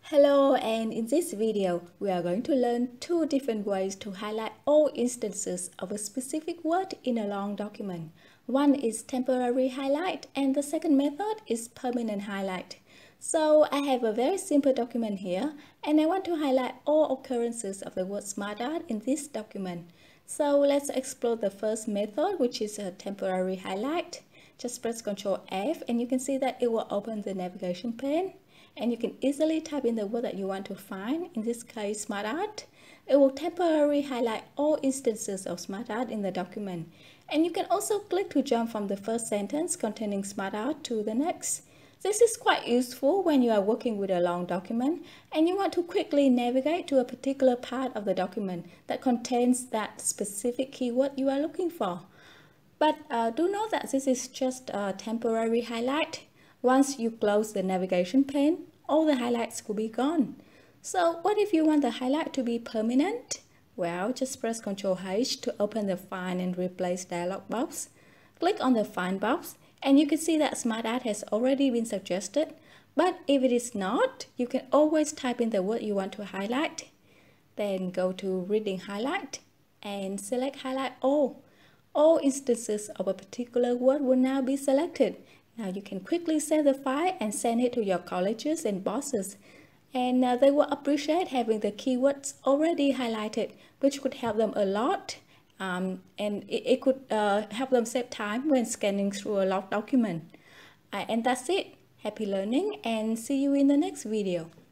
Hello, and in this video, we are going to learn two different ways to highlight all instances of a specific word in a long document. One is temporary highlight, and the second method is permanent highlight. So I have a very simple document here, and I want to highlight all occurrences of the word smart art in this document. So let's explore the first method, which is a temporary highlight. Just press Ctrl F, and you can see that it will open the navigation pane. And you can easily type in the word that you want to find, in this case smart art. It will temporarily highlight all instances of smart art in the document. And you can also click to jump from the first sentence containing smart art to the next. This is quite useful when you are working with a long document and you want to quickly navigate to a particular part of the document that contains that specific keyword you are looking for. But do note that this is just a temporary highlight. Once you close the navigation pane, all the highlights will be gone. So what if you want the highlight to be permanent? Well, just press Ctrl H to open the Find and Replace dialog box. Click on the Find box, and you can see that smart art has already been suggested. But if it is not, you can always type in the word you want to highlight. Then go to Reading Highlight and select Highlight All. All instances of a particular word will now be selected. Now you can quickly save the file and send it to your colleagues and bosses. And they will appreciate having the keywords already highlighted, which could help them a lot. And it could help them save time when scanning through a long document. And that's it. Happy learning, and see you in the next video.